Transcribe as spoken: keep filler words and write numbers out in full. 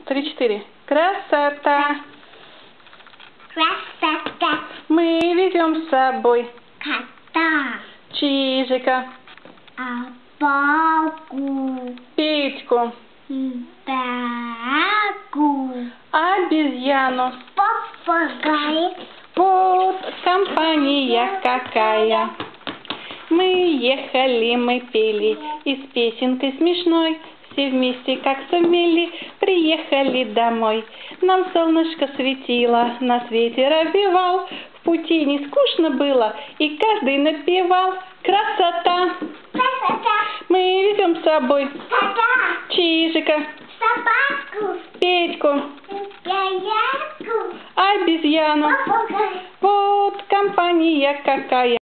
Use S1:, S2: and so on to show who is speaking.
S1: Три-четыре. Красота.
S2: Красота.
S1: Мы везем с собой
S2: Кота.
S1: Чижика,
S2: Собаку.
S1: Петьку,
S2: Собаку.
S1: обезьяну.
S2: Попугай.
S1: Вот компания какая. Мы ехали, мы пели, и с песенкой смешной все вместе, как сумели, приехали домой. Нам солнышко светило, нас ветер обвивал, в пути не скучно было, и каждый напевал. Красота!
S2: Красота.
S1: Мы везем с собой
S2: Кота.
S1: Чижика,
S2: Собаку.
S1: Петьку,
S2: Яяку.
S1: обезьяну.
S2: Попугай.
S1: Вот компания какая.